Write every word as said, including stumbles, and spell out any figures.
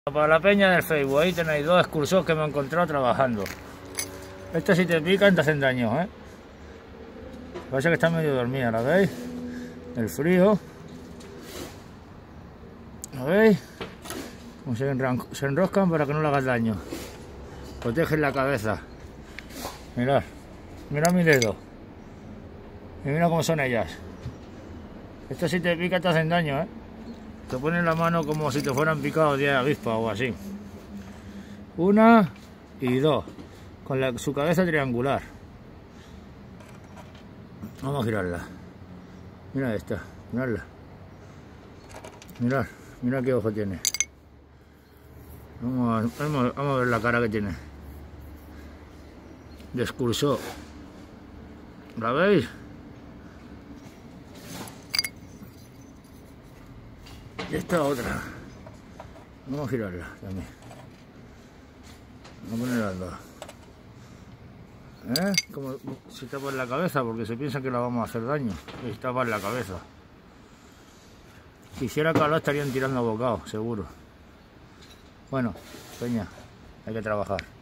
Para la peña del Facebook, ahí tenéis dos excursos que me he encontrado trabajando. Estos si te pican te hacen daño, ¿eh? Parece que están medio dormidas, ¿la veis? El frío. ¿La veis? Como se, se enroscan para que no le hagas daño. Protegen la cabeza. Mirad, mirad mi dedo. Y mira cómo son ellas. Estos si te pican te hacen daño, ¿eh? Te ponen la mano como si te fueran picados de avispa o así. Una y dos. Con la, su cabeza triangular. Vamos a girarla. Mira esta, miradla. Mirad, mira qué ojo tiene. Vamos a, vamos, vamos a ver la cara que tiene. De excursor. ¿La veis? Y esta otra. Vamos a girarla también. Vamos a poner las dos. ¿Eh? Como si tapa en la cabeza, porque se piensa que la vamos a hacer daño. Y tapa en la cabeza. Si hiciera calor estarían tirando bocados, seguro. Bueno, peña, hay que trabajar.